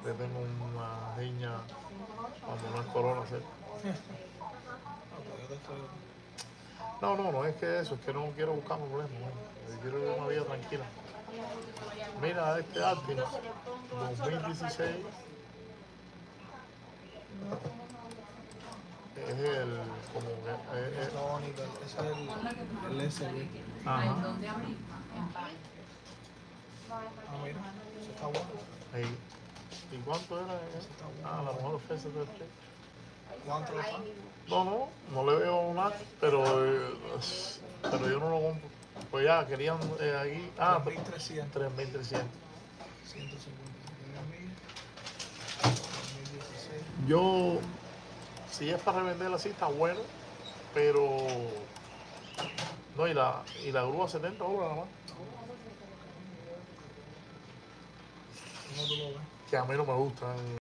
Le tengo una niña cuando no es corona, ¿sí? No es que eso, es que no quiero buscar problemas, ¿no? Yo quiero vivir una vida tranquila. Mira, este Altima, 2016, es el, como que, Está bonito, ese es el SB. ajá, Ah, mira, ese está bueno. ahí. ¿Y cuánto era? Ese está bueno. Ah, la mejor ofensa del Play. ¿Cuánto está? No le veo nada, pero yo no lo compro. Pues ya, querían aquí, 3.300. 3.300. 157 millas. 2016. Yo, si es para revender así, está bueno, pero no, y la grúa $70 nada más. ¿Cómo tú lo ves? Que a mí no me gustan